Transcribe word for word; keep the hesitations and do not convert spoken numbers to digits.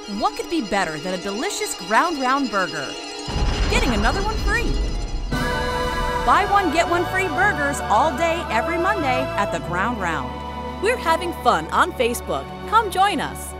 What could be better than a delicious ground round burger? Getting another one free. Buy one, get one free burgers all day, every Monday at the Ground Round. We're having fun on Facebook. Come join us.